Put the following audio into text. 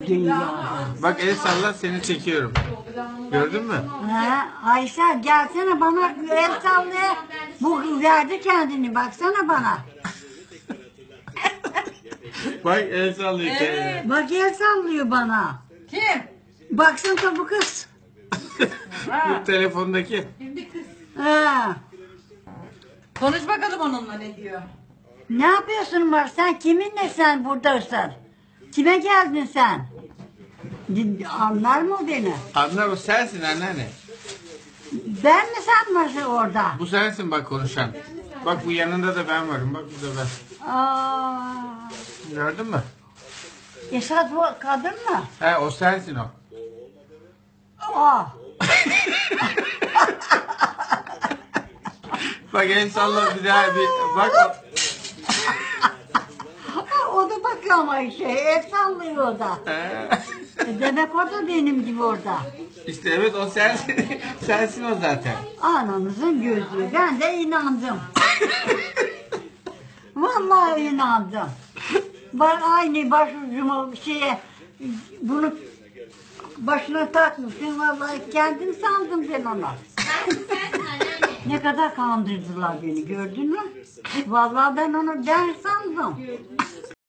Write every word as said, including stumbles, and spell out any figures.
Dünyada. Bak el salla, seni çekiyorum. Gördün mü? Ha, Ayşe gelsene bana el sallaya. Bu verdi kendini baksana bana. Bak el sallıyor kendine. Bak el sallıyor bana. Kim? Baksana bu kız. Bu telefondaki. Şimdi kız. Ha. Konuş bakalım onunla ne diyor. Ne yapıyorsun var? Sen kiminle sen buradasın? Kime geldin sen? Anlar mı o beni? Anlar, o sensin anneanne. Ben mi sen varsın orada? Bu sensin bak konuşan. Bak bu yanında da ben varım. Bak burada ben. Aa, Gördün mü? Esat bu kadın mı? He, o sensin o. Aa. Bak el salla bir daha bir. Bak. O da bakıyor ama şey, el sallıyor o da. He. E Demek o da benim gibi orada. İşte evet, o sensin. Sensin o zaten. Ananızın gözü. Ben de inandım. Vallahi inandım. Ben aynı başucuma şeye bunu başına takmışsın. Vallahi kendim sandım ben ona. Ne kadar kandırdılar beni, gördün mü? Vallahi ben onu ben sandım.